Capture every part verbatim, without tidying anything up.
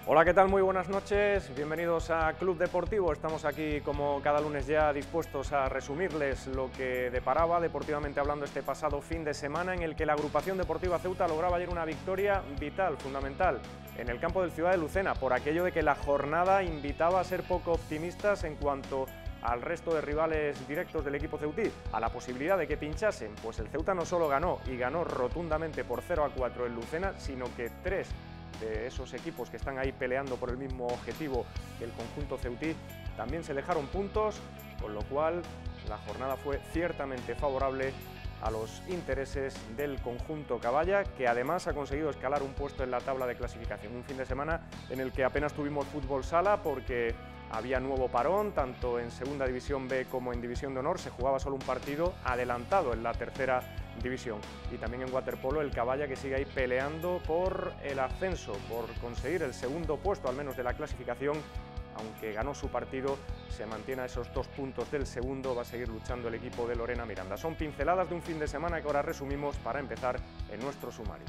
Hola, ¿qué tal? Muy buenas noches, bienvenidos a Club Deportivo. Estamos aquí como cada lunes ya dispuestos a resumirles lo que deparaba deportivamente hablando este pasado fin de semana, en el que la agrupación deportiva Ceuta lograba ayer una victoria vital, fundamental, en el campo del Ciudad de Lucena, por aquello de que la jornada invitaba a ser poco optimistas en cuanto al resto de rivales directos del equipo ceutí, a la posibilidad de que pinchasen. Pues el Ceuta no solo ganó, y ganó rotundamente por cero a cuatro en Lucena, sino que tres de esos equipos que están ahí peleando por el mismo objetivo que el conjunto ceutí también se dejaron puntos, con lo cual la jornada fue ciertamente favorable a los intereses del conjunto caballa, que además ha conseguido escalar un puesto en la tabla de clasificación. Un fin de semana en el que apenas tuvimos fútbol sala porque había nuevo parón, tanto en Segunda División B como en División de Honor. Se jugaba solo un partido adelantado en la tercera división. Y también en waterpolo el caballa, que sigue ahí peleando por el ascenso, por conseguir el segundo puesto al menos de la clasificación. Aunque ganó su partido, se mantiene a esos dos puntos del segundo, va a seguir luchando el equipo de Lorena Miranda. Son pinceladas de un fin de semana que ahora resumimos para empezar en nuestro sumario.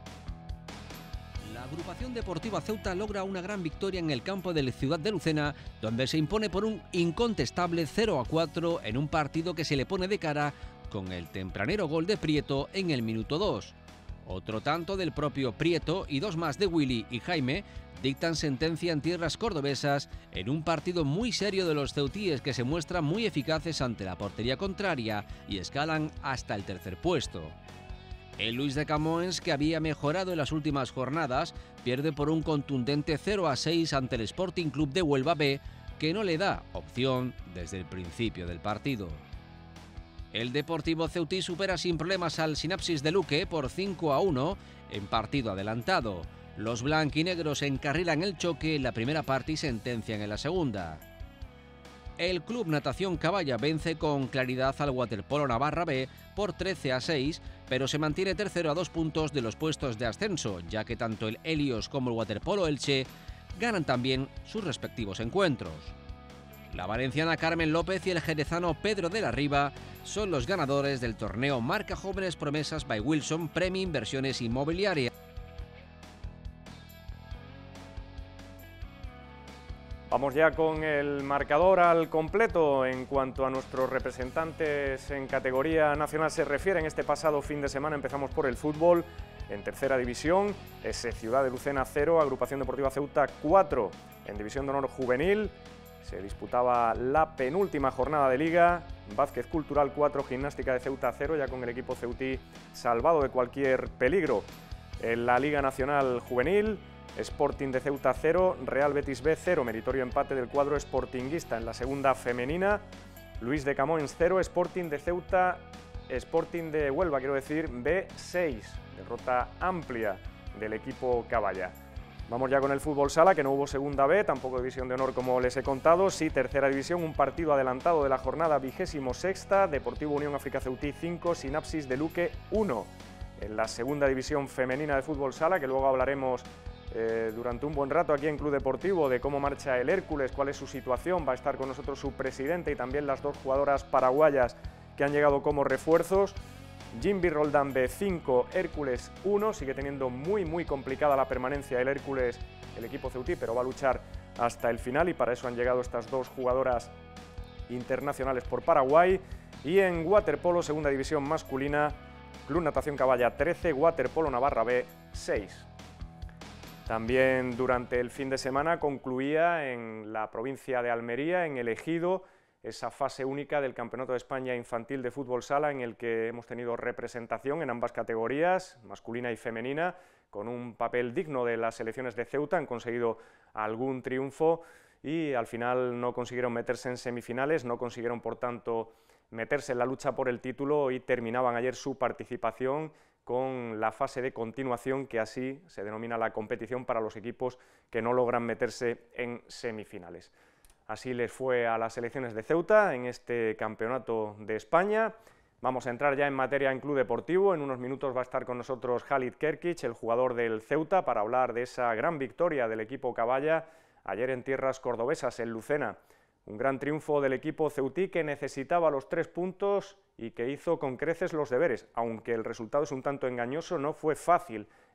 La agrupación deportiva Ceuta logra una gran victoria en el campo del Ciudad de Lucena, donde se impone por un incontestable cero a cuatro en un partido que se le pone de cara con el tempranero gol de Prieto en el minuto dos. Otro tanto del propio Prieto y dos más de Willy y Jaime dictan sentencia en tierras cordobesas en un partido muy serio de los ceutíes, que se muestran muy eficaces ante la portería contraria y escalan hasta el tercer puesto. El Luis de Camoens, que había mejorado en las últimas jornadas, pierde por un contundente cero a seis ante el Sporting Club de Huelva B, que no le da opción desde el principio del partido. El Deportivo Ceutí supera sin problemas al Sinapsis de Luque por cinco a uno en partido adelantado. Los blanquinegros encarrilan el choque en la primera parte y sentencian en la segunda. El Club Natación Caballa vence con claridad al Waterpolo Navarra B por trece a seis, pero se mantiene tercero a dos puntos de los puestos de ascenso, ya que tanto el Helios como el Waterpolo Elche ganan también sus respectivos encuentros. La valenciana Carmen López y el jerezano Pedro de la Riva son los ganadores del torneo Marca Jóvenes Promesas by Wilson Premio Inversiones Inmobiliarias. Vamos ya con el marcador al completo en cuanto a nuestros representantes en categoría nacional se refiere. En este pasado fin de semana empezamos por el fútbol. En tercera división, ese Ciudad de Lucena cero, Agrupación Deportiva Ceuta cuatro. En División de Honor Juvenil se disputaba la penúltima jornada de Liga. Vázquez Cultural cuatro, Gimnástica de Ceuta cero, ya con el equipo ceutí salvado de cualquier peligro. En la Liga Nacional Juvenil, Sporting de Ceuta cero, Real Betis B cero, meritorio empate del cuadro sportinguista. En la segunda femenina, Luis de Camoens cero, Sporting de Ceuta, Sporting de Huelva, quiero decir, B seis, derrota amplia del equipo caballa. Vamos ya con el fútbol sala, que no hubo segunda B, tampoco división de honor como les he contado, sí tercera división, un partido adelantado de la jornada vigésimo sexta, Deportivo Unión África Ceutí cinco, Sinapsis de Luque uno. En la segunda división femenina de fútbol sala, que luego hablaremos Eh, durante un buen rato aquí en Club Deportivo de cómo marcha el Hércules, cuál es su situación. Va a estar con nosotros su presidente y también las dos jugadoras paraguayas que han llegado como refuerzos. Jimby Roldán B cinco, Hércules uno, sigue teniendo muy muy complicada la permanencia el Hércules, el equipo ceutí, pero va a luchar hasta el final y para eso han llegado estas dos jugadoras internacionales por Paraguay. Y en waterpolo, segunda división masculina, Club Natación Caballa trece, Waterpolo Navarra B seis. También durante el fin de semana concluía en la provincia de Almería, en el Ejido, esa fase única del Campeonato de España Infantil de Fútbol Sala, en el que hemos tenido representación en ambas categorías, masculina y femenina, con un papel digno de las selecciones de Ceuta. Han conseguido algún triunfo y al final no consiguieron meterse en semifinales, no consiguieron por tanto meterse en la lucha por el título y terminaban ayer su participación con la fase de continuación, que así se denomina la competición para los equipos que no logran meterse en semifinales. Así les fue a las selecciones de Ceuta en este Campeonato de España. Vamos a entrar ya en materia en Club Deportivo. En unos minutos va a estar con nosotros Halit Kerkic, el jugador del Ceuta, para hablar de esa gran victoria del equipo caballa ayer en tierras cordobesas, en Lucena. Un gran triunfo del equipo ceutí, que necesitaba los tres puntos y que hizo con creces los deberes. Aunque el resultado es un tanto engañoso, no fue fácil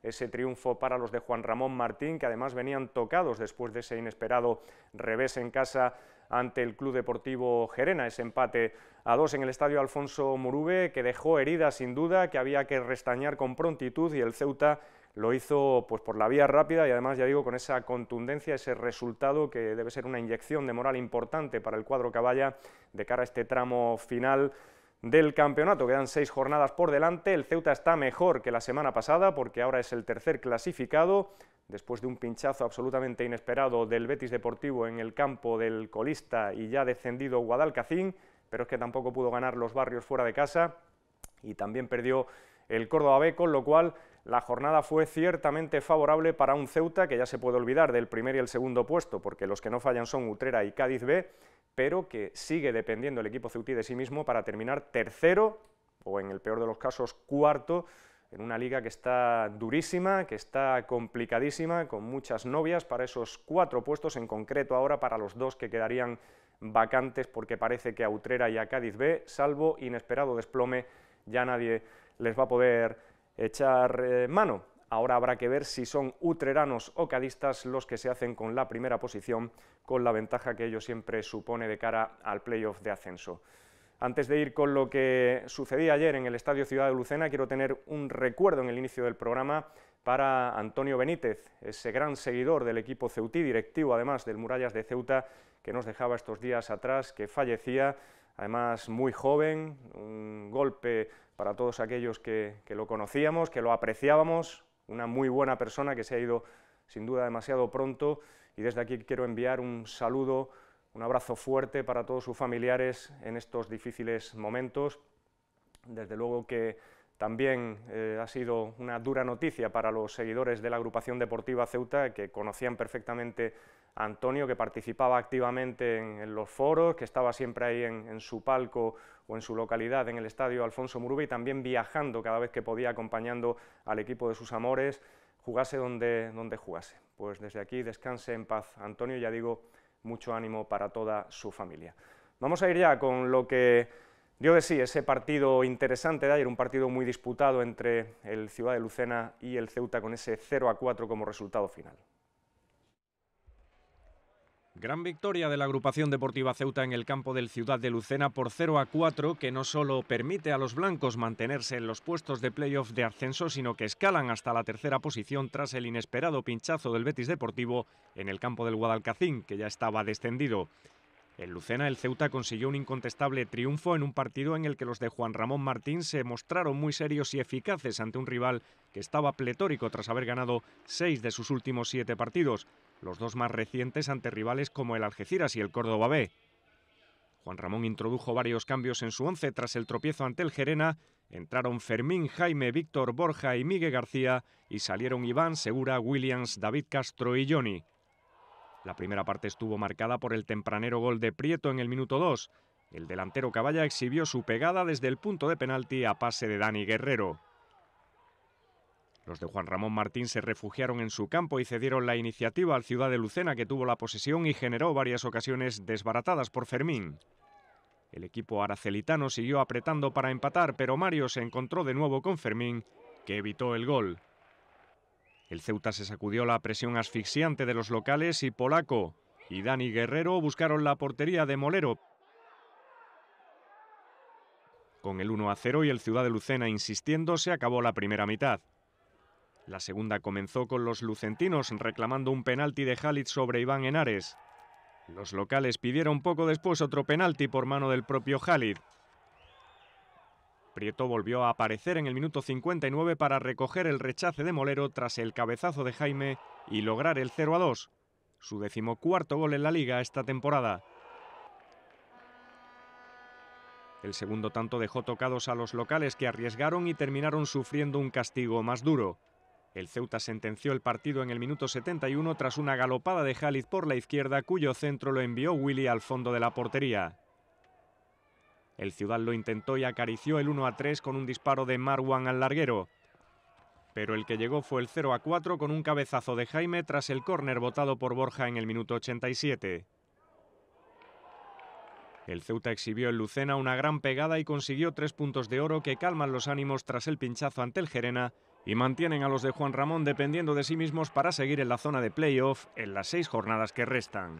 ese triunfo para los de Juan Ramón Martín, que además venían tocados después de ese inesperado revés en casa ante el Club Deportivo Gerena, ese empate a dos en el estadio Alfonso Murube, que dejó heridas sin duda, que había que restañar con prontitud, y el Ceuta lo hizo pues por la vía rápida y además, ya digo, con esa contundencia, ese resultado que debe ser una inyección de moral importante para el cuadro caballa de cara a este tramo final del campeonato. Quedan seis jornadas por delante, el Ceuta está mejor que la semana pasada porque ahora es el tercer clasificado, después de un pinchazo absolutamente inesperado del Betis Deportivo en el campo del colista y ya descendido Guadalcacín, pero es que tampoco pudo ganar los Barrios fuera de casa y también perdió el Córdoba B, con lo cual la jornada fue ciertamente favorable para un Ceuta que ya se puede olvidar del primer y el segundo puesto, porque los que no fallan son Utrera y Cádiz B, pero que sigue dependiendo el equipo ceutí de sí mismo para terminar tercero, o en el peor de los casos cuarto, en una liga que está durísima, que está complicadísima, con muchas novias para esos cuatro puestos, en concreto ahora para los dos que quedarían vacantes, porque parece que a Utrera y a Cádiz B, salvo inesperado desplome, ya nadie les va a poder echar eh, mano. Ahora habrá que ver si son utreranos o cadistas los que se hacen con la primera posición, con la ventaja que ello siempre supone de cara al playoff de ascenso. Antes de ir con lo que sucedía ayer en el Estadio Ciudad de Lucena, quiero tener un recuerdo en el inicio del programa para Antonio Benítez, ese gran seguidor del equipo ceutí, directivo además del Murallas de Ceuta, que nos dejaba estos días atrás, que fallecía, además muy joven, un golpe para todos aquellos que, que lo conocíamos, que lo apreciábamos, una muy buena persona que se ha ido sin duda demasiado pronto, y desde aquí quiero enviar un saludo, un abrazo fuerte para todos sus familiares en estos difíciles momentos. Desde luego que también eh, ha sido una dura noticia para los seguidores de la agrupación deportiva Ceuta, que conocían perfectamente a Antonio, que participaba activamente en, en los foros, que estaba siempre ahí en, en su palco o en su localidad, en el estadio Alfonso Murube, y también viajando cada vez que podía, acompañando al equipo de sus amores, jugase donde, donde jugase. Pues desde aquí descanse en paz Antonio, ya digo, mucho ánimo para toda su familia. Vamos a ir ya con lo que dio de sí ese partido interesante de ayer, un partido muy disputado entre el Ciudad de Lucena y el Ceuta, con ese cero a cuatro como resultado final. Gran victoria de la agrupación deportiva Ceuta en el campo del Ciudad de Lucena por cero a cuatro, que no solo permite a los blancos mantenerse en los puestos de playoff de ascenso, sino que escalan hasta la tercera posición tras el inesperado pinchazo del Betis Deportivo en el campo del Guadalcacín, que ya estaba descendido. En Lucena, el Ceuta consiguió un incontestable triunfo en un partido en el que los de Juan Ramón Martín se mostraron muy serios y eficaces ante un rival que estaba pletórico tras haber ganado seis de sus últimos siete partidos, los dos más recientes ante rivales como el Algeciras y el Córdoba B. Juan Ramón introdujo varios cambios en su once tras el tropiezo ante el Gerena. Entraron Fermín, Jaime, Víctor, Borja y Miguel García, y salieron Iván, Segura, Williams, David Castro y Johnny. La primera parte estuvo marcada por el tempranero gol de Prieto en el minuto dos. El delantero caballa exhibió su pegada desde el punto de penalti a pase de Dani Guerrero. Los de Juan Ramón Martín se refugiaron en su campo y cedieron la iniciativa al Ciudad de Lucena, que tuvo la posesión y generó varias ocasiones desbaratadas por Fermín. El equipo aracelitano siguió apretando para empatar, pero Mario se encontró de nuevo con Fermín, que evitó el gol. El Ceuta se sacudió la presión asfixiante de los locales y Polaco y Dani Guerrero buscaron la portería de Molero. Con el uno a cero y el Ciudad de Lucena insistiendo, se acabó la primera mitad. La segunda comenzó con los lucentinos reclamando un penalti de Khalid sobre Iván Henares. Los locales pidieron poco después otro penalti por mano del propio Khalid. Prieto volvió a aparecer en el minuto cincuenta y nueve para recoger el rechace de Molero tras el cabezazo de Jaime y lograr el cero a dos, su decimocuarto gol en la liga esta temporada. El segundo tanto dejó tocados a los locales, que arriesgaron y terminaron sufriendo un castigo más duro. El Ceuta sentenció el partido en el minuto setenta y uno tras una galopada de Khalid por la izquierda, cuyo centro lo envió Willy al fondo de la portería. El Ciudad lo intentó y acarició el uno a tres con un disparo de Marwan al larguero. Pero el que llegó fue el cero a cuatro con un cabezazo de Jaime tras el córner botado por Borja en el minuto ochenta y siete. El Ceuta exhibió en Lucena una gran pegada y consiguió tres puntos de oro que calman los ánimos tras el pinchazo ante el Gerena y mantienen a los de Juan Ramón dependiendo de sí mismos para seguir en la zona de playoff en las seis jornadas que restan.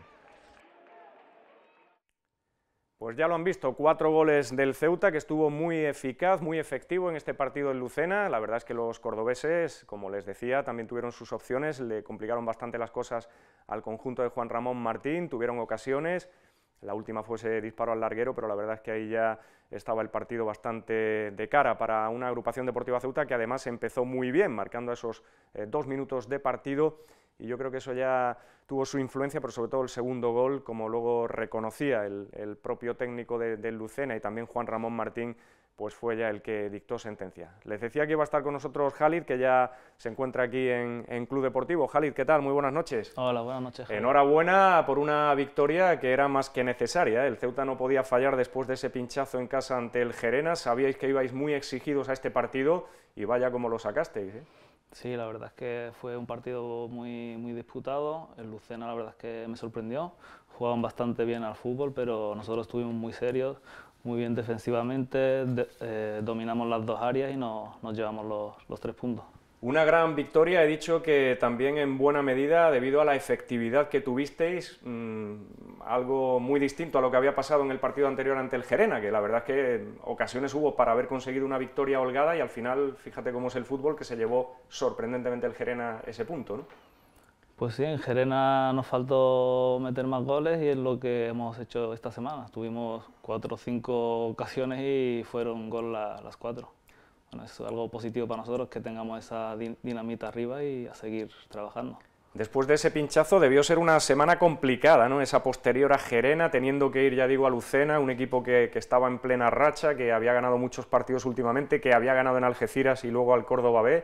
Pues ya lo han visto, cuatro goles del Ceuta, que estuvo muy eficaz, muy efectivo en este partido en Lucena. La verdad es que los cordobeses, como les decía, también tuvieron sus opciones, le complicaron bastante las cosas al conjunto de Juan Ramón Martín, tuvieron ocasiones. La última fue ese disparo al larguero, pero la verdad es que ahí ya estaba el partido bastante de cara para una agrupación deportiva Ceuta que además empezó muy bien, marcando esos eh, dos minutos de partido, y yo creo que eso ya tuvo su influencia, pero sobre todo el segundo gol, como luego reconocía el, el propio técnico de, de Lucena y también Juan Ramón Martín, pues fue ya el que dictó sentencia. Les decía que iba a estar con nosotros Khalid, que ya se encuentra aquí en, en Club Deportivo. Khalid, ¿qué tal? Muy buenas noches. Hola, buenas noches, Javier. Enhorabuena por una victoria que era más que necesaria, ¿eh? El Ceuta no podía fallar después de ese pinchazo en casa ante el Gerena. Sabíais que ibais muy exigidos a este partido y vaya como lo sacasteis, ¿eh? Sí, la verdad es que fue un partido muy, muy disputado. El Lucena la verdad es que me sorprendió. Jugaban bastante bien al fútbol, pero nosotros estuvimos muy serios, muy bien defensivamente, de, eh, dominamos las dos áreas y nos, nos llevamos los, los tres puntos. Una gran victoria, he dicho que también en buena medida debido a la efectividad que tuvisteis, mmm, algo muy distinto a lo que había pasado en el partido anterior ante el Gerena, que la verdad es que ocasiones hubo para haber conseguido una victoria holgada y al final, fíjate cómo es el fútbol, que se llevó sorprendentemente el Gerena ese punto, ¿no? Pues sí, en Gerena nos faltó meter más goles y es lo que hemos hecho esta semana. Tuvimos cuatro o cinco ocasiones y fueron gol la, las cuatro. Bueno, es algo positivo para nosotros que tengamos esa dinamita arriba y a seguir trabajando. Después de ese pinchazo debió ser una semana complicada, ¿no? Esa posterior a Gerena, teniendo que ir, ya digo, a Lucena, un equipo que, que estaba en plena racha, que había ganado muchos partidos últimamente, que había ganado en Algeciras y luego al Córdoba B.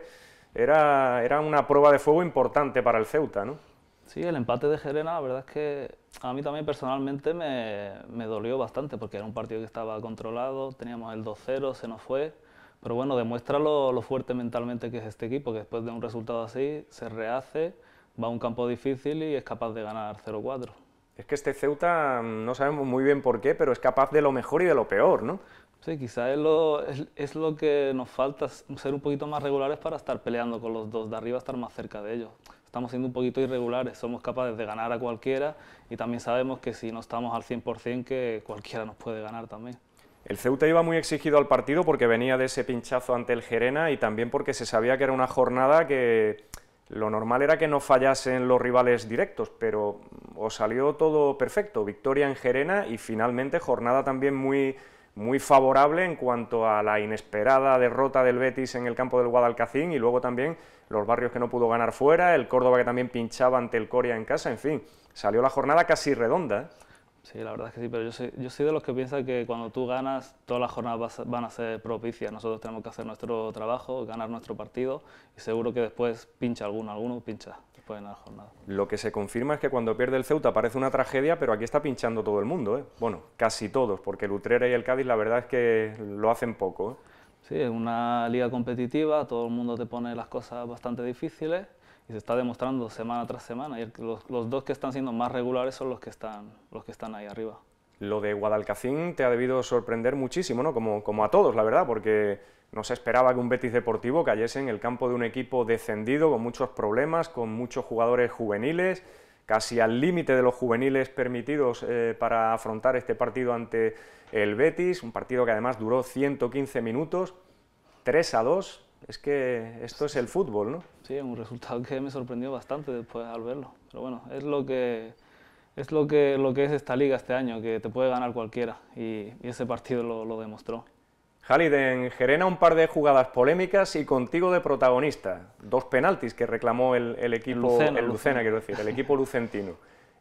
Era, era una prueba de fuego importante para el Ceuta, ¿no? Sí, el empate de Gerena, la verdad es que a mí también personalmente me, me dolió bastante, porque era un partido que estaba controlado, teníamos el dos cero, se nos fue. Pero bueno, demuestra lo, lo fuerte mentalmente que es este equipo, que después de un resultado así se rehace, va a un campo difícil y es capaz de ganar cero cuatro. Es que este Ceuta, no sabemos muy bien por qué, pero es capaz de lo mejor y de lo peor, ¿no? Sí, quizás es lo, es, es lo que nos falta, ser un poquito más regulares para estar peleando con los dos de arriba, estar más cerca de ellos. Estamos siendo un poquito irregulares, somos capaces de ganar a cualquiera y también sabemos que si no estamos al cien por cien que cualquiera nos puede ganar también. El Ceuta iba muy exigido al partido porque venía de ese pinchazo ante el Gerena y también porque se sabía que era una jornada que lo normal era que no fallasen los rivales directos, pero os salió todo perfecto, victoria en Gerena y finalmente jornada también muy, muy favorable en cuanto a la inesperada derrota del Betis en el campo del Guadalcacín y luego también los Barrios que no pudo ganar fuera, el Córdoba que también pinchaba ante el Coria en casa, en fin, salió la jornada casi redonda, ¿eh? Sí, la verdad es que sí, pero yo soy, yo soy de los que piensa que cuando tú ganas, todas las jornadas van a ser propicias. Nosotros tenemos que hacer nuestro trabajo, ganar nuestro partido y seguro que después pincha alguno, alguno pincha después en la jornada. Lo que se confirma es que cuando pierde el Ceuta parece una tragedia, pero aquí está pinchando todo el mundo, ¿eh? Bueno, casi todos, porque el Utrera y el Cádiz la verdad es que lo hacen poco, ¿eh? Sí, es una liga competitiva, todo el mundo te pone las cosas bastante difíciles y se está demostrando semana tras semana, y los, los dos que están siendo más regulares son los que están, los que están ahí arriba. Lo de Guadalcacín te ha debido sorprender muchísimo, ¿no? Como, como a todos, la verdad, porque no se esperaba que un Betis Deportivo cayese en el campo de un equipo descendido, con muchos problemas, con muchos jugadores juveniles, casi al límite de los juveniles permitidos eh, para afrontar este partido ante el Betis, un partido que además duró ciento quince minutos, tres a dos, es que esto es el fútbol, ¿no? Sí, un resultado que me sorprendió bastante después al verlo, pero bueno, es lo que es, lo que, lo que es esta liga este año, que te puede ganar cualquiera, y, y ese partido lo, lo demostró. Khalid, en Gerena un par de jugadas polémicas y contigo de protagonista, dos penaltis que reclamó el, el equipo, el Lucena, el Lucena, quiero decir, el equipo lucentino.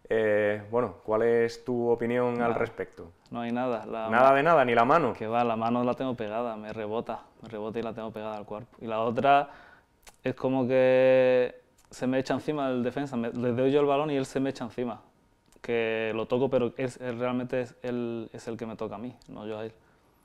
Eh, bueno, ¿cuál es tu opinión nada, al respecto? No hay nada. La, nada de nada, ni la mano. Que va, la mano la tengo pegada, me rebota, me rebota y la tengo pegada al cuerpo. Y la otra es como que se me echa encima el defensa, me, le doy yo el balón y él se me echa encima. Que lo toco, pero es, es, realmente es, él es el que me toca a mí, no yo a él.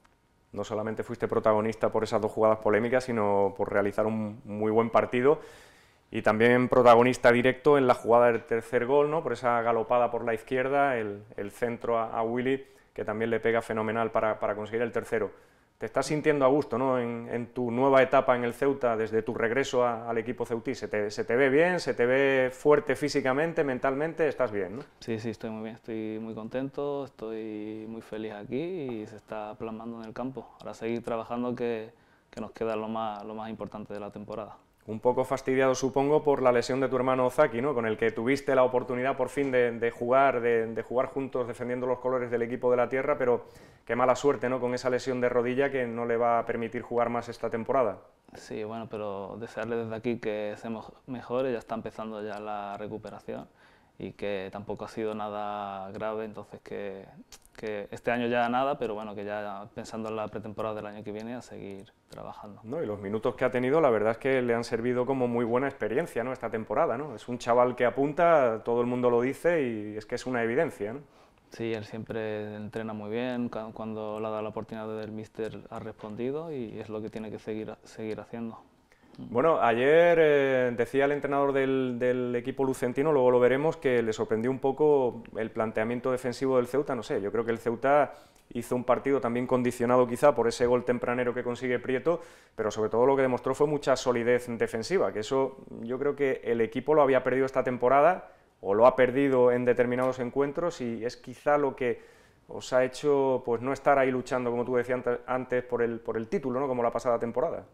No solamente fuiste protagonista por esas dos jugadas polémicas, sino por realizar un muy buen partido. Y también protagonista directo en la jugada del tercer gol, ¿no? Por esa galopada por la izquierda, el, el centro a, a Willy, que también le pega fenomenal para, para conseguir el tercero. te estás sintiendo a gusto, ¿no? en, en tu nueva etapa en el Ceuta, desde tu regreso a, al equipo ceutí. ¿Se te, se te ve bien? ¿Se te ve fuerte físicamente, mentalmente? ¿Estás bien, no? Sí, sí, estoy muy bien, estoy muy contento, estoy muy feliz aquí y se está plasmando en el campo. Ahora seguir trabajando, que, que nos queda lo más, lo más importante de la temporada. Un poco fastidiado, supongo, por la lesión de tu hermano Zaki, ¿no? Con el que tuviste la oportunidad por fin de, de jugar, de, de jugar juntos defendiendo los colores del equipo de la tierra, pero qué mala suerte, ¿no? Con esa lesión de rodilla que no le va a permitir jugar más esta temporada. Sí, bueno, pero desearle desde aquí que se mejore, ya está empezando ya la recuperación y que tampoco ha sido nada grave, entonces que, que este año ya nada, pero bueno, que ya pensando en la pretemporada del año que viene a seguir trabajando. No, y los minutos que ha tenido, la verdad es que le han servido como muy buena experiencia, ¿no? Esta temporada, ¿no? Es un chaval que apunta, todo el mundo lo dice y es que es una evidencia, ¿no? Sí, él siempre entrena muy bien, cuando le ha dado la oportunidad del míster ha respondido y es lo que tiene que seguir, seguir haciendo. Bueno, ayer eh, decía el entrenador del, del equipo lucentino, luego lo veremos, que le sorprendió un poco el planteamiento defensivo del Ceuta. No sé, yo creo que el Ceuta hizo un partido también condicionado quizá por ese gol tempranero que consigue Prieto, pero sobre todo lo que demostró fue mucha solidez defensiva, que eso yo creo que el equipo lo había perdido esta temporada o lo ha perdido en determinados encuentros y es quizá lo que os ha hecho pues no estar ahí luchando, como tú decías antes, por el, por el título, ¿no? Como la pasada temporada.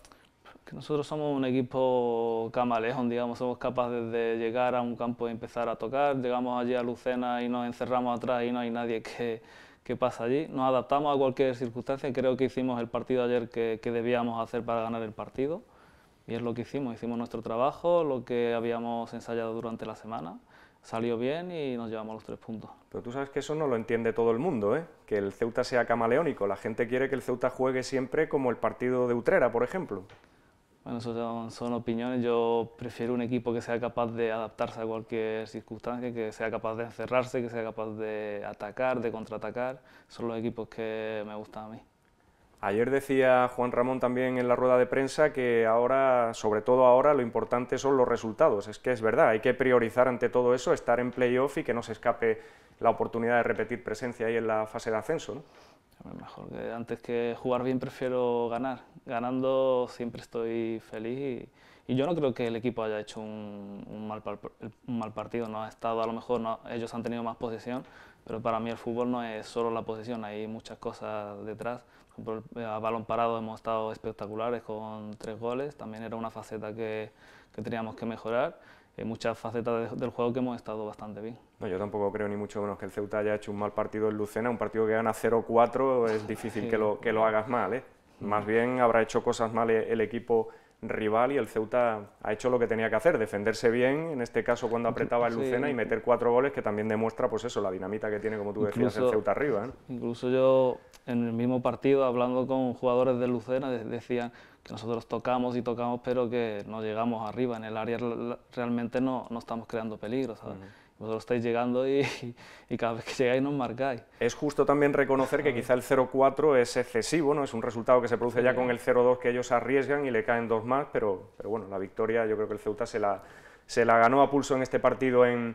Que nosotros somos un equipo camaleón, digamos, somos capaces de llegar a un campo y empezar a tocar, llegamos allí a Lucena y nos encerramos atrás y no hay nadie que, que pasa allí, nos adaptamos a cualquier circunstancia, creo que hicimos el partido ayer que, que debíamos hacer para ganar el partido y es lo que hicimos, hicimos nuestro trabajo, lo que habíamos ensayado durante la semana, salió bien y nos llevamos los tres puntos. Pero tú sabes que eso no lo entiende todo el mundo, ¿eh? Que el Ceuta sea camaleónico, la gente quiere que el Ceuta juegue siempre como el partido de Utrera, por ejemplo. Bueno, eso son, son opiniones, yo prefiero un equipo que sea capaz de adaptarse a cualquier circunstancia, que sea capaz de encerrarse, que sea capaz de atacar, de contraatacar, son los equipos que me gustan a mí. Ayer decía Juan Ramón también en la rueda de prensa que ahora, sobre todo ahora, lo importante son los resultados. Es que es verdad, hay que priorizar ante todo eso, estar en playoff y que no se escape la oportunidad de repetir presencia ahí en la fase de ascenso, ¿no? Mejor que antes que jugar bien prefiero ganar. Ganando siempre estoy feliz y, y yo no creo que el equipo haya hecho un, un, mal, un mal partido. No ha estado, a lo mejor no, ellos han tenido más posesión, pero para mí el fútbol no es solo la posesión, hay muchas cosas detrás. Por ejemplo, a balón parado hemos estado espectaculares con tres goles, también era una faceta que, que teníamos que mejorar. Hay muchas facetas de, del juego que hemos estado bastante bien. No, yo tampoco creo ni mucho menos que el Ceuta haya hecho un mal partido en Lucena, un partido que gana cero cuatro es difícil sí. que, lo, que lo hagas mal, ¿eh? Más bien habrá hecho cosas mal el equipo rival y el Ceuta ha hecho lo que tenía que hacer, defenderse bien, en este caso cuando apretaba el Lucena sí. y meter cuatro goles, que también demuestra pues eso, la dinamita que tiene, como tú decías, incluso, el Ceuta arriba, ¿eh? Incluso yo en el mismo partido, hablando con jugadores del Lucena, decían que nosotros tocamos y tocamos, pero que no llegamos arriba, en el área realmente no, no estamos creando peligro, ¿sabes? Uh-huh. Vosotros estáis llegando y, y cada vez que llegáis nos marcáis. Es justo también reconocer que quizá el cero cuatro es excesivo, ¿no? Es un resultado que se produce ya con el cero dos que ellos arriesgan y le caen dos más, pero, pero bueno, la victoria yo creo que el Ceuta se la, se la ganó a pulso en este partido en,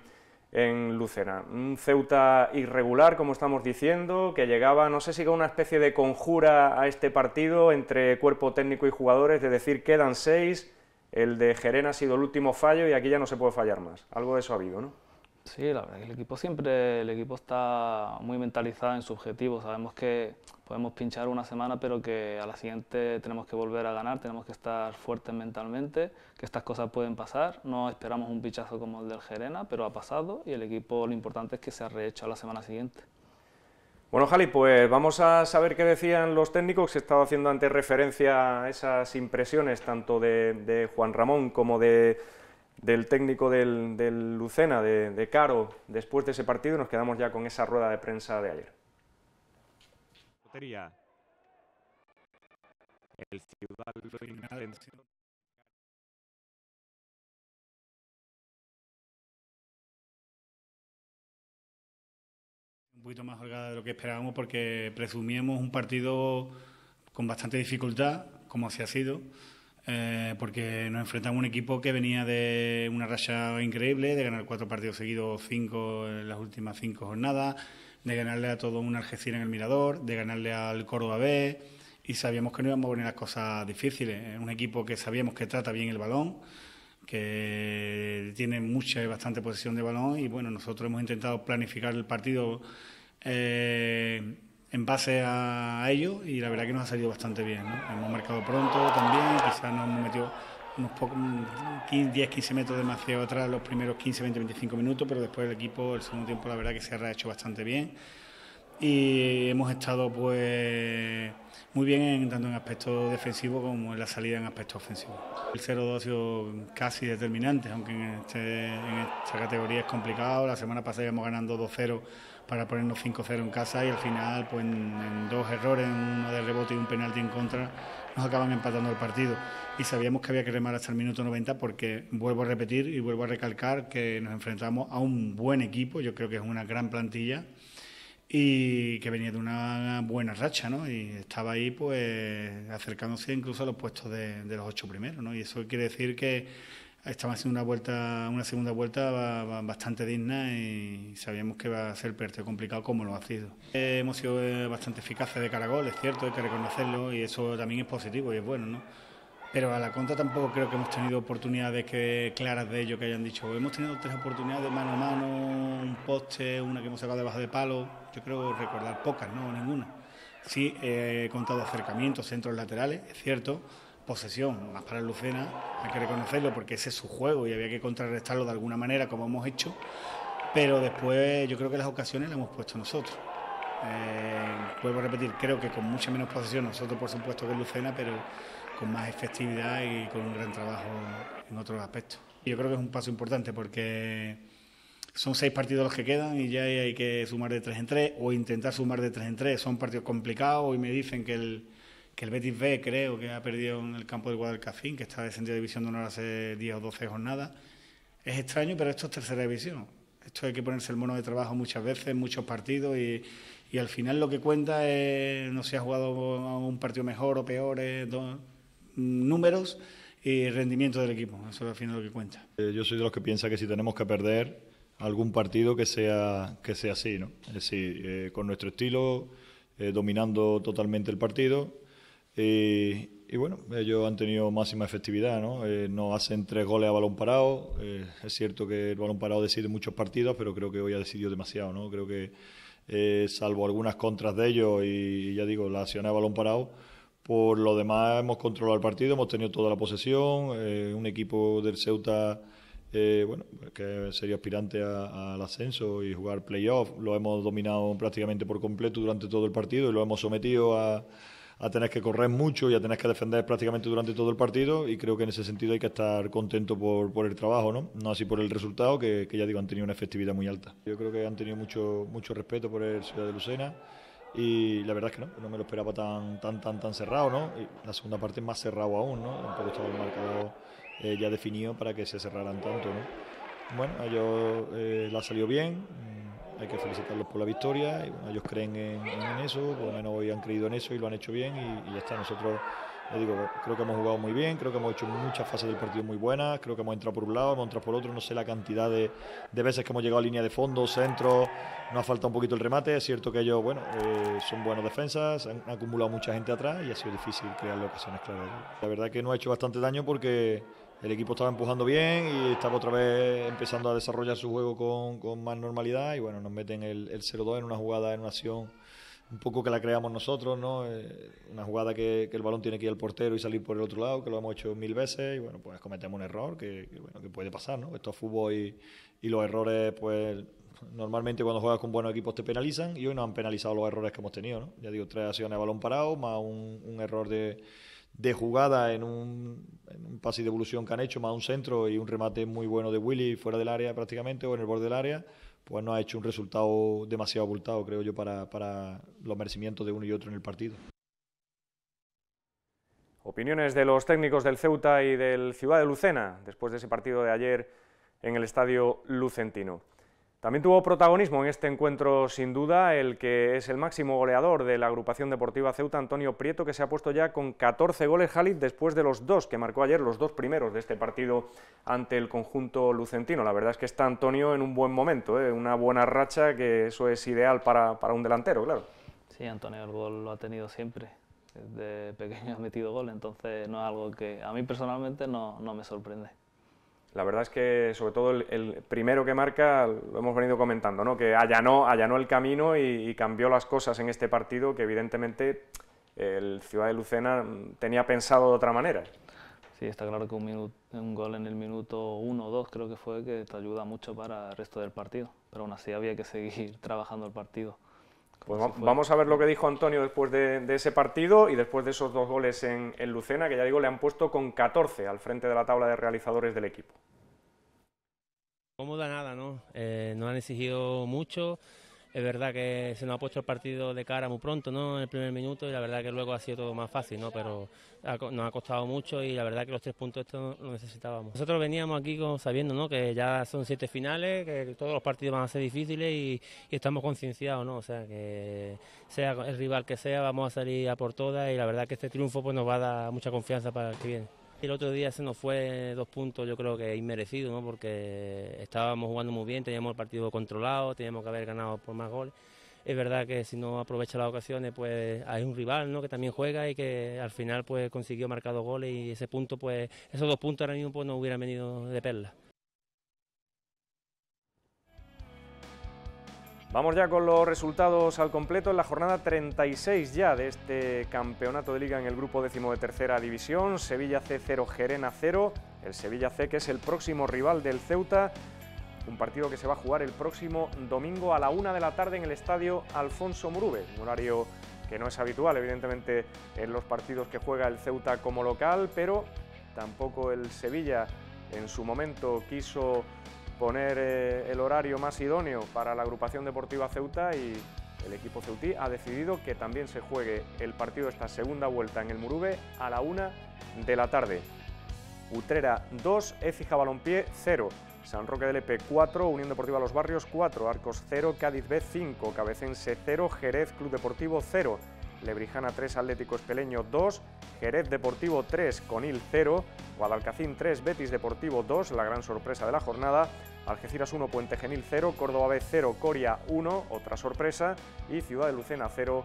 en Lucena. Un Ceuta irregular, como estamos diciendo, que llegaba, no sé si con una especie de conjura a este partido entre cuerpo técnico y jugadores, de decir quedan seis, el de Gerena ha sido el último fallo y aquí ya no se puede fallar más. Algo de eso ha habido, ¿no? Sí, la verdad que el equipo siempre, el equipo está muy mentalizado en su objetivo, sabemos que podemos pinchar una semana pero que a la siguiente tenemos que volver a ganar, tenemos que estar fuertes mentalmente, que estas cosas pueden pasar, no esperamos un pichazo como el del Gerena, pero ha pasado y el equipo lo importante es que se ha rehecho a la semana siguiente. Bueno, Jali, pues vamos a saber qué decían los técnicos, que he estado haciendo antes referencia a esas impresiones tanto de, de Juan Ramón como de... del técnico del, del Lucena, de, de Caro, después de ese partido, nos quedamos ya con esa rueda de prensa de ayer. El Ciudad un poquito más holgada de lo que esperábamos porque presumíamos un partido con bastante dificultad, como así ha sido. Eh, porque nos enfrentamos a un equipo que venía de una racha increíble, de ganar cuatro partidos seguidos, cinco en las últimas cinco jornadas, de ganarle a todo un Algeciras en el Mirador, de ganarle al Córdoba B y sabíamos que no íbamos a poner las cosas difíciles. Es un equipo que sabíamos que trata bien el balón, que tiene mucha y bastante posesión de balón, y bueno, nosotros hemos intentado planificar el partido eh, en base a ello, y la verdad que nos ha salido bastante bien, ¿no? Hemos marcado pronto también, quizás nos hemos metido unos pocos, diez quince metros demasiado atrás los primeros quince, veinte, veinticinco minutos, pero después el equipo, el segundo tiempo, la verdad que se ha rehecho bastante bien, y hemos estado pues muy bien en, tanto en aspecto defensivo como en la salida en aspecto ofensivo. El cero dos ha sido casi determinante, aunque en, este, en esta categoría es complicado. La semana pasada íbamos ganando dos cero para ponernos cinco cero en casa, y al final pues en, en dos errores, uno de rebote y un penalti en contra, nos acaban empatando el partido, y sabíamos que había que remar hasta el minuto noventa, porque vuelvo a repetir y vuelvo a recalcar que nos enfrentamos a un buen equipo. Yo creo que es una gran plantilla y que venía de una buena racha, ¿no? Y estaba ahí pues acercándose incluso a los puestos de, de los ocho primeros, ¿no? Y eso quiere decir que estaba haciendo una vuelta, una segunda vuelta bastante digna, y sabíamos que iba a ser partido complicado como lo ha sido. Eh, hemos sido bastante eficaces de cara a gol, es cierto, hay que reconocerlo, y eso también es positivo y es bueno, ¿no? Pero a la contra tampoco creo que hemos tenido oportunidades que, claras de ello, que hayan dicho. Hemos tenido tres oportunidades mano a mano, un poste, una que hemos sacado debajo de palo. Yo creo recordar pocas, no ninguna. Sí, he contado acercamientos, centros laterales, es cierto. Posesión, más para el Lucena, hay que reconocerlo porque ese es su juego y había que contrarrestarlo de alguna manera, como hemos hecho. Pero después yo creo que las ocasiones las hemos puesto nosotros. Eh, vuelvo a repetir, creo que con mucha menos posesión nosotros, por supuesto, que el Lucena, pero con más efectividad y con un gran trabajo en otros aspectos. Yo creo que es un paso importante porque son seis partidos los que quedan y ya hay que sumar de tres en tres o intentar sumar de tres en tres. Son partidos complicados. Hoy me dicen que el, que el Betis B, creo que ha perdido en el campo del Guadalcacín, que está descendido de división de honor hace diez o doce jornadas. Es extraño, pero esto es tercera división. Esto hay que ponerse el mono de trabajo muchas veces, muchos partidos, y, y al final lo que cuenta es no si ha jugado a un partido mejor o peor, es dos números y rendimiento del equipo. Eso es al final lo que cuenta. Eh, yo soy de los que piensa que si tenemos que perder algún partido, que sea que sea así, ¿no? Es decir, eh, con nuestro estilo, eh, dominando totalmente el partido, eh, y bueno, ellos han tenido máxima efectividad, ¿no? Eh, nos hacen tres goles a balón parado. Eh, es cierto que el balón parado decide muchos partidos, pero creo que hoy ha decidido demasiado, ¿no? Creo que eh, salvo algunas contras de ellos y, y ya digo, la acción a balón parado, por lo demás hemos controlado el partido, hemos tenido toda la posesión. Eh, un equipo del Ceuta, eh, bueno, que sería aspirante a, al ascenso y jugar playoff, lo hemos dominado prácticamente por completo durante todo el partido y lo hemos sometido a, a tener que correr mucho y a tener que defender prácticamente durante todo el partido, y creo que en ese sentido hay que estar contento por, por el trabajo, ¿no? No así por el resultado, que, que ya digo, han tenido una efectividad muy alta. Yo creo que han tenido mucho, mucho respeto por el Ciudad de Lucena. Y la verdad es que no, no me lo esperaba tan tan tan tan cerrado, ¿no? Y la segunda parte es más cerrado aún, ¿no? Tampoco estaba el marcador eh, ya definido para que se cerraran tanto, ¿no? Bueno, a ellos eh, la salió bien, hay que felicitarlos por la victoria, y bueno, ellos creen en, en eso, por lo menos hoy han creído en eso y lo han hecho bien, y, y ya está. Nosotros, les digo, creo que hemos jugado muy bien, creo que hemos hecho muchas fases del partido muy buenas, creo que hemos entrado por un lado, hemos entrado por otro, no sé la cantidad de, de veces que hemos llegado a línea de fondo, centro, nos ha faltado un poquito el remate. Es cierto que ellos, bueno, eh, son buenos defensas, han, han acumulado mucha gente atrás y ha sido difícil crear ocasiones claras. La verdad que nos ha hecho bastante daño porque el equipo estaba empujando bien y estaba otra vez empezando a desarrollar su juego con, con más normalidad, y bueno, nos meten el, el cero dos en una jugada, en una acción un poco que la creamos nosotros, ¿no? Eh, una jugada que, que el balón tiene que ir al portero y salir por el otro lado, que lo hemos hecho mil veces, y bueno, pues cometemos un error que, que, bueno, que puede pasar, ¿no? Esto es fútbol y, y los errores, pues normalmente cuando juegas con buenos equipos te penalizan, y hoy nos han penalizado los errores que hemos tenido, ¿no? Ya digo, tres acciones a balón parado, más un, un error de, de jugada en un, en un pase de evolución que han hecho, más un centro y un remate muy bueno de Willy fuera del área prácticamente, o en el borde del área. Pues no ha hecho un resultado demasiado abultado, creo yo, para, para los merecimientos de uno y otro en el partido. Opiniones de los técnicos del Ceuta y del Ciudad de Lucena después de ese partido de ayer en el estadio lucentino. También tuvo protagonismo en este encuentro, sin duda, el que es el máximo goleador de la agrupación deportiva Ceuta, Antonio Prieto, que se ha puesto ya con catorce goles, Jalid, después de los dos que marcó ayer, los dos primeros de este partido ante el conjunto lucentino. La verdad es que está Antonio en un buen momento, ¿eh? Una buena racha, que eso es ideal para, para un delantero, claro. Sí, Antonio el gol lo ha tenido siempre. Desde pequeño he metido gol, entonces no es algo que a mí personalmente no, no me sorprende. La verdad es que, sobre todo, el, el primero que marca, lo hemos venido comentando, ¿no? Que allanó, allanó el camino y, y cambió las cosas en este partido, que evidentemente el Ciudad de Lucena tenía pensado de otra manera. Sí, está claro que un, minuto, un gol en el minuto uno o dos creo que fue, que te ayuda mucho para el resto del partido, pero aún así había que seguir trabajando el partido. Pues va, vamos a ver lo que dijo Antonio después de, de ese partido y después de esos dos goles en, en Lucena, que ya digo, le han puesto con catorce al frente de la tabla de realizadores del equipo. Cómoda nada, ¿no? Eh, nos han exigido mucho. Es verdad que se nos ha puesto el partido de cara muy pronto, ¿no? En el primer minuto, y la verdad que luego ha sido todo más fácil, ¿no? Pero ha, nos ha costado mucho y la verdad que los tres puntos estos lo necesitábamos. Nosotros veníamos aquí con, sabiendo, ¿no? Que ya son siete finales, que todos los partidos van a ser difíciles y, y estamos concienciados, ¿no? O sea, que sea el rival que sea, vamos a salir a por todas y la verdad que este triunfo pues nos va a dar mucha confianza para el que viene. El otro día se nos fue dos puntos, yo creo que inmerecido, ¿no? Porque estábamos jugando muy bien, teníamos el partido controlado, teníamos que haber ganado por más goles. Es verdad que si no aprovecha las ocasiones, pues hay un rival, ¿no? Que también juega y que al final pues consiguió marcar dos goles y ese punto, pues esos dos puntos ahora mismo pues nos hubieran venido de perla. Vamos ya con los resultados al completo en la jornada treinta y seis ya de este campeonato de liga en el grupo décimo de tercera división. Sevilla C cero, Gerena cero, el Sevilla C, que es el próximo rival del Ceuta, un partido que se va a jugar el próximo domingo a la una de la tarde en el estadio Alfonso Murube, un horario que no es habitual evidentemente en los partidos que juega el Ceuta como local, pero tampoco el Sevilla en su momento quiso poner eh, el horario más idóneo para la agrupación deportiva Ceuta y el equipo ceutí ha decidido que también se juegue el partido de esta segunda vuelta en el Murube a la una de la tarde. Utrera dos, Écija Balompié cero, San Roque de Lepe cuatro, Unión Deportiva Los Barrios cuatro, Arcos cero, Cádiz B cinco, Cabecense cero, Jerez Club Deportivo cero, Lebrijana tres, Atlético Espeleño dos, Jerez Deportivo tres, Conil cero, Guadalcacín tres, Betis Deportivo dos, la gran sorpresa de la jornada, Algeciras uno, Puente Genil cero, Córdoba B cero, Coria uno, otra sorpresa, y Ciudad de Lucena cero,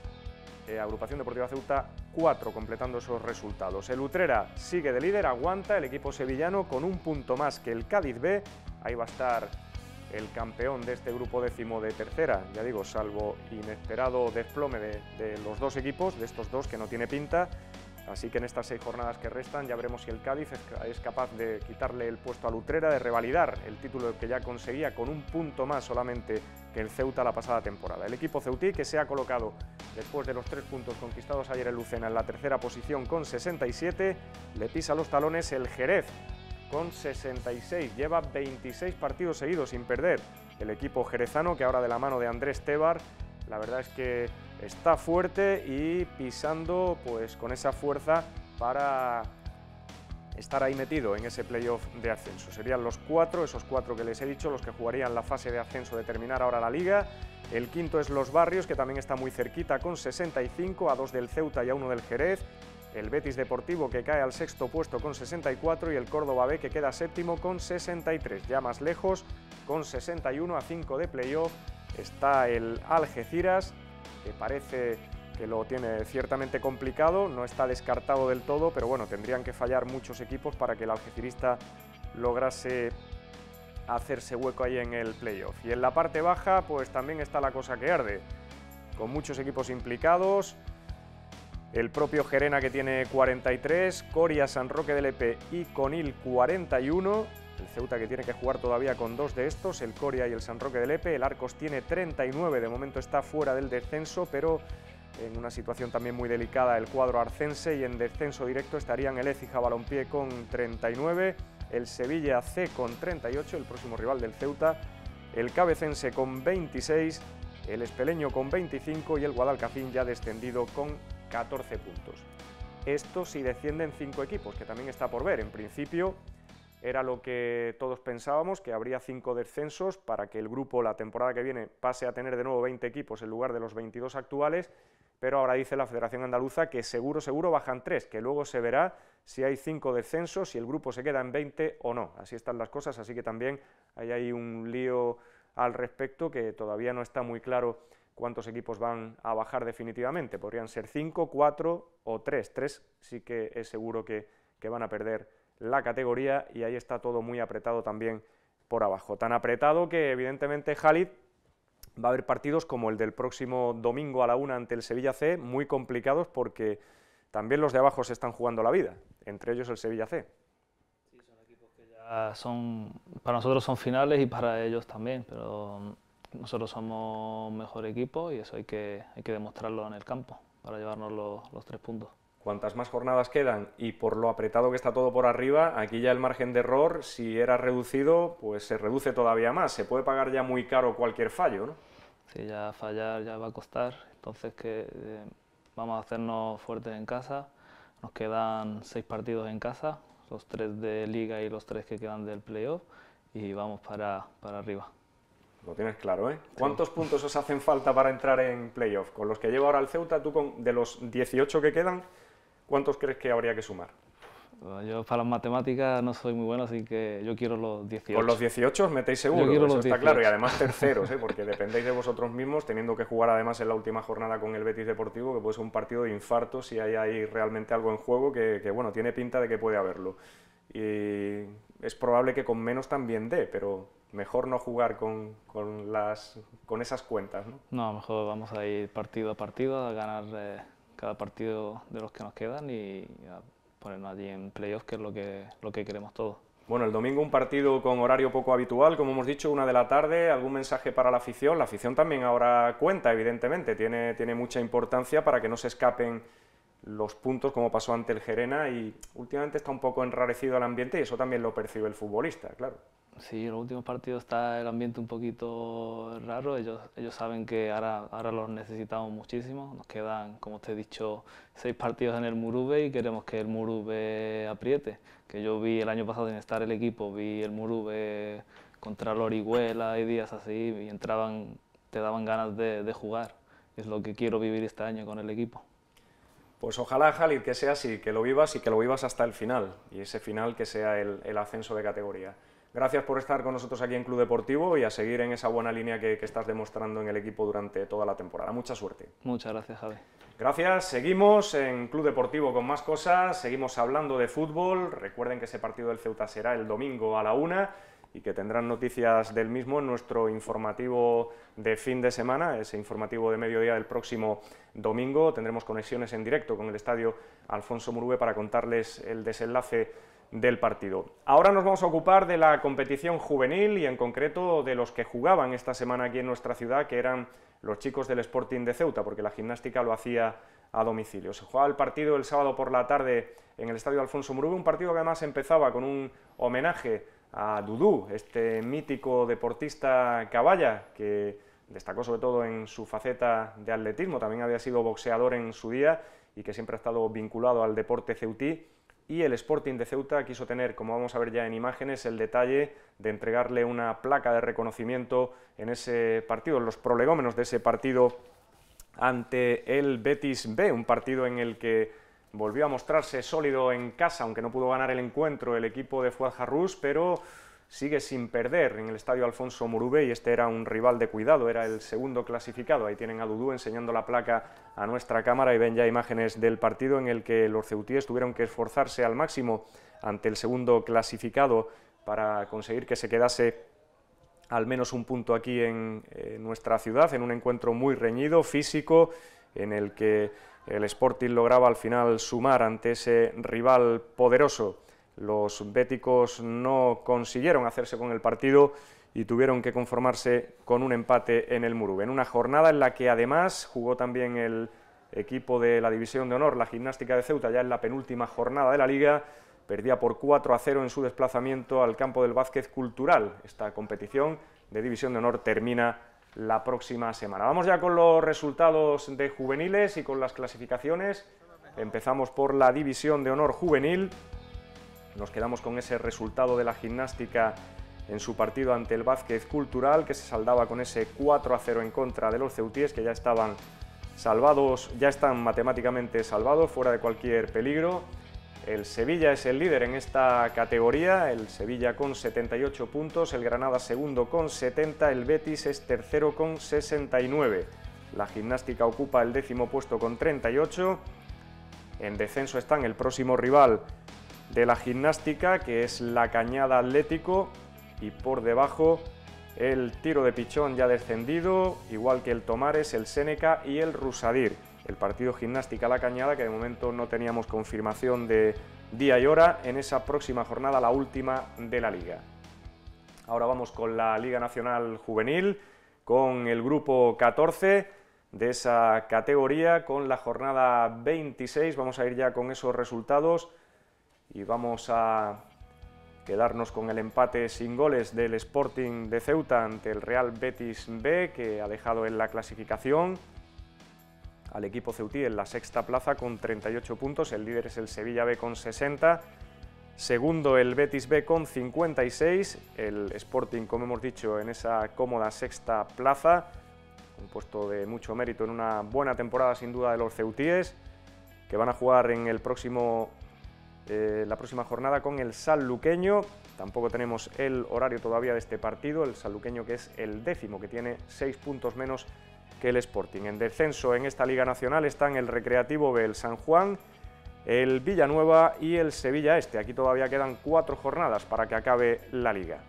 eh, Agrupación Deportiva Ceuta cuatro, completando esos resultados. El Utrera sigue de líder, aguanta el equipo sevillano con un punto más que el Cádiz B, ahí va a estar el campeón de este grupo décimo de tercera, ya digo, salvo inesperado desplome de, de los dos equipos, de estos dos que no tiene pinta, así que en estas seis jornadas que restan ya veremos si el Cádiz es, es capaz de quitarle el puesto al Utrera, de revalidar el título que ya conseguía con un punto más solamente que el Ceuta la pasada temporada. El equipo ceutí, que se ha colocado después de los tres puntos conquistados ayer en Lucena en la tercera posición con sesenta y siete, le pisa los talones el Jerez con sesenta y seis, lleva veintiséis partidos seguidos sin perder el equipo jerezano, que ahora de la mano de Andrés Tebar, la verdad es que está fuerte y pisando pues con esa fuerza para estar ahí metido en ese playoff de ascenso. Serían los cuatro, esos cuatro que les he dicho, los que jugarían la fase de ascenso de terminar ahora la liga. El quinto es Los Barrios, que también está muy cerquita con sesenta y cinco, a dos del Ceuta y a uno del Jerez. El Betis Deportivo, que cae al sexto puesto con sesenta y cuatro, y el Córdoba B, que queda séptimo con sesenta y tres. Ya más lejos, con sesenta y uno, a cinco de playoff, está el Algeciras, que parece que lo tiene ciertamente complicado, no está descartado del todo, pero bueno, tendrían que fallar muchos equipos para que el algecirista lograse hacerse hueco ahí en el playoff. Y en la parte baja, pues también está la cosa que arde, con muchos equipos implicados. El propio Gerena, que tiene cuarenta y tres, Coria, San Roque de Lepe y Conil cuarenta y uno, el Ceuta, que tiene que jugar todavía con dos de estos, el Coria y el San Roque de Lepe. El Arcos tiene treinta y nueve, de momento está fuera del descenso, pero en una situación también muy delicada el cuadro arcense, y en descenso directo estarían el Écija Balompié con treinta y nueve, el Sevilla C con treinta y ocho, el próximo rival del Ceuta, el Cabecense con veintiséis, el Espeleño con veinticinco y el Guadalcacín ya descendido con catorce puntos. Esto si descienden cinco equipos, que también está por ver. En principio era lo que todos pensábamos, que habría cinco descensos para que el grupo la temporada que viene pase a tener de nuevo veinte equipos en lugar de los veintidós actuales, pero ahora dice la Federación Andaluza que seguro, seguro bajan tres, que luego se verá si hay cinco descensos, si el grupo se queda en veinte o no. Así están las cosas, así que también hay ahí un lío al respecto que todavía no está muy claro cuántos equipos van a bajar definitivamente. Podrían ser cinco, cuatro o tres. Tres sí que es seguro que, que van a perder la categoría, y ahí está todo muy apretado también por abajo. Tan apretado que evidentemente, Khalid, va a haber partidos como el del próximo domingo a la una ante el Sevilla C, muy complicados porque también los de abajo se están jugando la vida, entre ellos el Sevilla C. Sí, son equipos que ya son, para nosotros son finales y para ellos también, pero nosotros somos mejor equipo y eso hay que, hay que demostrarlo en el campo para llevarnos los, los tres puntos. Cuantas más jornadas quedan y por lo apretado que está todo por arriba, aquí ya el margen de error, si era reducido, pues se reduce todavía más. Se puede pagar ya muy caro cualquier fallo, ¿no? Sí, ya fallar ya va a costar, entonces que eh, vamos a hacernos fuertes en casa. Nos quedan seis partidos en casa, los tres de Liga y los tres que quedan del playoff, y vamos para, para arriba. Lo tienes claro, ¿eh? Sí. ¿Cuántos puntos os hacen falta para entrar en playoff? Con los que lleva ahora el Ceuta, tú con, de los dieciocho que quedan, ¿cuántos crees que habría que sumar? Bueno, yo para las matemáticas no soy muy bueno, así que yo quiero los dieciocho. Con los dieciocho os metéis seguro, yo quiero eso los está dieciocho. claro, y además terceros, ¿eh? Porque dependéis de vosotros mismos, teniendo que jugar además en la última jornada con el Betis Deportivo, que puede ser un partido de infarto si hay ahí realmente algo en juego, que, que bueno, tiene pinta de que puede haberlo. Y es probable que con menos también dé, pero mejor no jugar con, con, las, con esas cuentas, ¿no? No, mejor vamos a ir partido a partido, a ganar eh, cada partido de los que nos quedan y a ponernos allí en playoff, que es lo que, lo que queremos todos. Bueno, el domingo un partido con horario poco habitual, como hemos dicho, una de la tarde. ¿Algún mensaje para la afición? La afición también ahora cuenta, evidentemente, tiene, tiene mucha importancia para que no se escapen los puntos como pasó ante el Gerena, y últimamente está un poco enrarecido el ambiente y eso también lo percibe el futbolista, claro. Sí, en los últimos partidos está el ambiente un poquito raro, ellos, ellos saben que ahora, ahora los necesitamos muchísimo, nos quedan, como te he dicho, seis partidos en el Murube y queremos que el Murube apriete, que yo vi el año pasado en estar el equipo, vi el Murube contra el Orihuela y días así, y entraban, te daban ganas de, de jugar, es lo que quiero vivir este año con el equipo. Pues ojalá, Khalid, que sea así, que lo vivas y que lo vivas hasta el final, y ese final que sea el, el ascenso de categoría. Gracias por estar con nosotros aquí en Club Deportivo y a seguir en esa buena línea que, que estás demostrando en el equipo durante toda la temporada. Mucha suerte. Muchas gracias, Javi. Gracias, seguimos en Club Deportivo con más cosas, seguimos hablando de fútbol. Recuerden que ese partido del Ceuta será el domingo a la una y que tendrán noticias del mismo en nuestro informativo de fin de semana, ese informativo de mediodía del próximo domingo. Tendremos conexiones en directo con el estadio Alfonso Murube para contarles el desenlace del partido. Ahora nos vamos a ocupar de la competición juvenil y en concreto de los que jugaban esta semana aquí en nuestra ciudad, que eran los chicos del Sporting de Ceuta, porque la gimnástica lo hacía a domicilio. Se jugaba el partido el sábado por la tarde en el estadio Alfonso Murube, un partido que además empezaba con un homenaje a Dudú, este mítico deportista caballa que destacó sobre todo en su faceta de atletismo, también había sido boxeador en su día y que siempre ha estado vinculado al deporte ceutí. Y el Sporting de Ceuta quiso tener, como vamos a ver ya en imágenes, el detalle de entregarle una placa de reconocimiento en ese partido, en los prolegómenos de ese partido ante el Betis B, un partido en el que volvió a mostrarse sólido en casa, aunque no pudo ganar el encuentro el equipo de Fuad Harrús, pero sigue sin perder en el estadio Alfonso Murube y este era un rival de cuidado, era el segundo clasificado. Ahí tienen a Dudú enseñando la placa a nuestra cámara y ven ya imágenes del partido en el que los ceutíes tuvieron que esforzarse al máximo ante el segundo clasificado para conseguir que se quedase al menos un punto aquí en, en nuestra ciudad, en un encuentro muy reñido, físico, en el que el Sporting lograba al final sumar ante ese rival poderoso. Los béticos no consiguieron hacerse con el partido y tuvieron que conformarse con un empate en el Murube, en una jornada en la que además jugó también el equipo de la División de Honor, la Gimnástica de Ceuta, ya en la penúltima jornada de la Liga, perdía por cuatro a cero en su desplazamiento al campo del Vázquez Cultural. Esta competición de División de Honor termina la próxima semana. Vamos ya con los resultados de juveniles y con las clasificaciones. Empezamos por la División de Honor juvenil. Nos quedamos con ese resultado de la Gimnástica en su partido ante el Vázquez Cultural, que se saldaba con ese cuatro a cero en contra de los ceutíes, que ya estaban salvados, ya están matemáticamente salvados, fuera de cualquier peligro. El Sevilla es el líder en esta categoría, el Sevilla con setenta y ocho puntos, el Granada segundo con setenta, el Betis es tercero con sesenta y nueve. La Gimnástica ocupa el décimo puesto con treinta y ocho. En descenso están el próximo rival de la Gimnástica, que es la Cañada Atlético, y por debajo el Tiro de Pichón ya descendido, igual que el Tomares, el Séneca y el Rusadir. El partido Gimnástica La Cañada, que de momento no teníamos confirmación de día y hora en esa próxima jornada, la última de la Liga. Ahora vamos con la Liga Nacional Juvenil, con el grupo catorce de esa categoría, con la jornada veintiséis. Vamos a ir ya con esos resultados y vamos a quedarnos con el empate sin goles del Sporting de Ceuta ante el Real Betis B, que ha dejado en la clasificación al equipo ceutí en la sexta plaza con treinta y ocho puntos. El líder es el Sevilla B con sesenta, segundo el Betis B con cincuenta y seis, el Sporting, como hemos dicho, en esa cómoda sexta plaza, un puesto de mucho mérito en una buena temporada sin duda de los ceutíes, que van a jugar en el próximo Eh, la próxima jornada con el Sanluqueño. Tampoco tenemos el horario todavía de este partido, el Sanluqueño, que es el décimo, que tiene seis puntos menos que el Sporting. En descenso en esta Liga Nacional están el Recreativo B, el San Juan, el Villanueva y el Sevilla Este. Aquí todavía quedan cuatro jornadas para que acabe la Liga.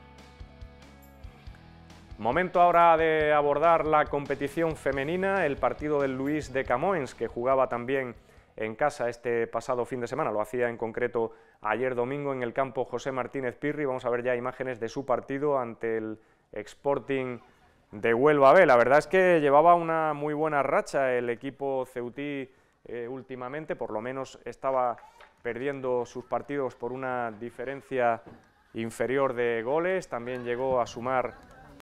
Momento ahora de abordar la competición femenina, el partido del Luis de Camoens, que jugaba también en casa este pasado fin de semana, lo hacía en concreto ayer domingo en el campo José Martínez Pirri. Vamos a ver ya imágenes de su partido ante el Sporting de Huelva B. La verdad es que llevaba una muy buena racha el equipo ceutí eh, últimamente, por lo menos estaba perdiendo sus partidos por una diferencia inferior de goles, también llegó a sumar